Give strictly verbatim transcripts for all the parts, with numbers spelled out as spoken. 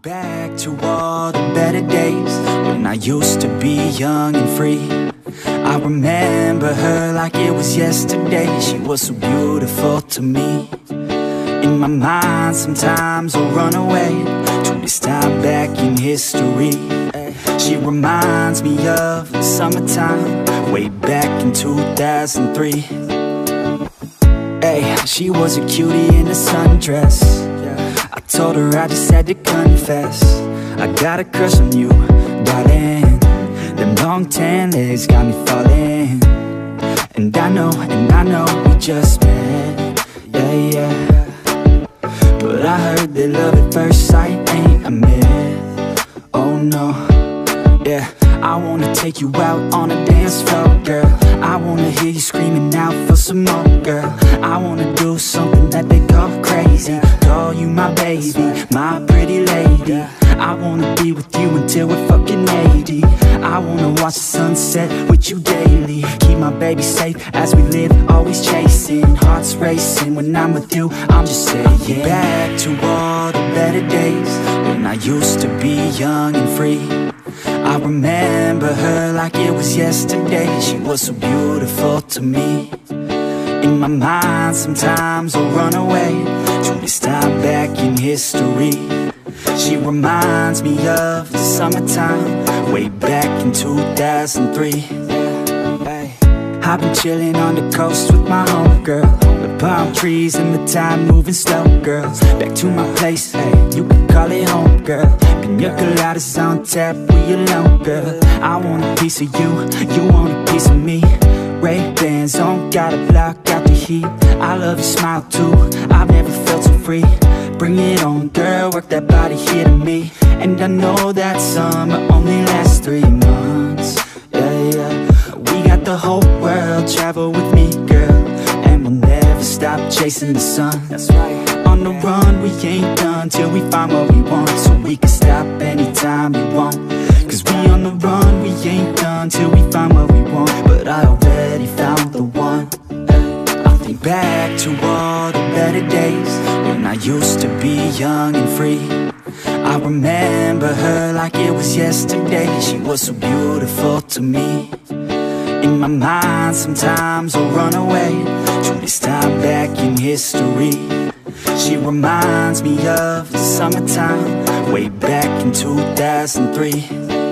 think back to all the better days when I used to be young and free. I remember her like it was yesterday. She was so beautiful to me. In my mind sometimes I'll run away to this time back in history. She reminds me of the summertime way back in two thousand three. Hey, she was a cutie in a sundress. I told her I just had to confess, I got a crush on you, darling. Them long tan legs got me falling. And I know, and I know we just met, yeah, yeah. But I heard that love at first sight ain't a myth. Oh no, yeah. I wanna take you out on a dance floor, girl. I wanna hear you screaming out for some more, girl. I wanna do something that they call crazy, call you my baby, my pretty lady. I wanna be with you until we're fucking eighty. I wanna watch the sunset with you daily. Keep my baby safe as we live, always chasing. Hearts racing when I'm with you, I'm just saying. Back to all the better days when I used to be young and free. I remember her like it was yesterday. She was so beautiful to me. In my mind sometimes I'll run away to this time back in history. She reminds me of the summertime way back in two thousand three. I've been chilling on the coast with my homegirl, the palm trees and the time moving slow, girl. Back to my place, hey, you can call it home, girl. Pina coladas on tap, we alone, girl. I want a piece of you, you want a piece of me. Ray-Bans on, gotta block out the heat. I love your smile too, I've never felt so free. Bring it on, girl, work that body here to me. And I know that summer only lasts three months, yeah, yeah. We got the whole world, travel with me, girl. And we'll never stop chasing the sun. That's right. On the run, we ain't done till we find what we want. So we can stop anytime you want. Cause we on the run, we ain't done till we find what we want. But I already found the one. I think back to all the better days when I used to be young and free. I remember her like it was yesterday. She was so beautiful to me. In my mind sometimes I'll run away to this time back in history. She reminds me of the summertime way back in two thousand three.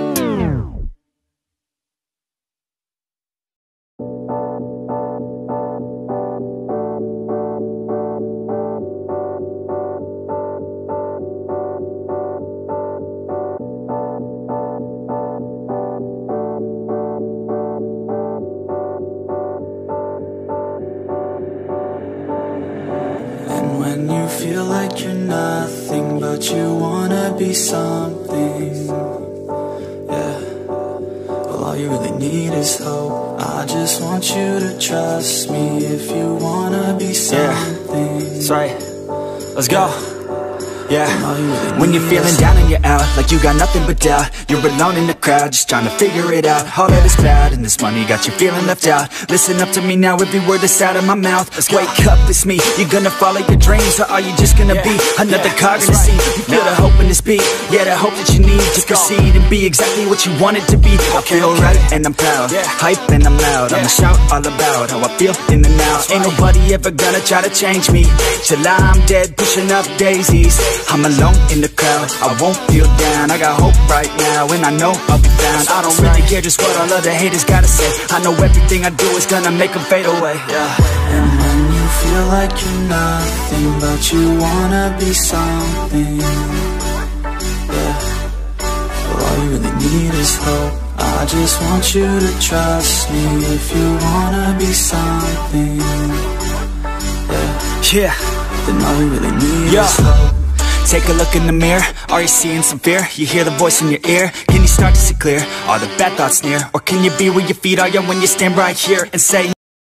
When you feel like you're nothing, but you wanna be something, yeah. Well, all you really need is hope. I just want you to trust me if you wanna be something. Yeah, that's right. Let's go. Yeah, when you're feeling down and you're out, like you got nothing but doubt. You're alone in the crowd, just trying to figure it out. All of this cloud and this money got you feeling left out. Listen up to me now, every word that's out of my mouth. Wake up, it's me. You're gonna follow your dreams, or are you just gonna be another cog in the scene? You feel the hope in this beat, yeah, the hope that you need to proceed and be exactly what you want it to be. I feel right and I'm proud, hype and I'm loud. I'ma shout all about how I feel in the now. Ain't nobody ever gonna try to change me till I'm dead, pushing up daisies. I'm alone in the crowd, I won't feel down. I got hope right now, and I know I'll be found. I don't really care just what all other haters gotta say. I know everything I do is gonna make them fade away, yeah. And when you feel like you're nothing, but you wanna be something, yeah. Well, all you really need is hope. I just want you to trust me if you wanna be something, yeah. Yeah. Then all you really need yeah. is hope. Take a look in the mirror, are you seeing some fear? You hear the voice in your ear, can you start to see clear? Are the bad thoughts near? Or can you be where your feet are when you stand right here and say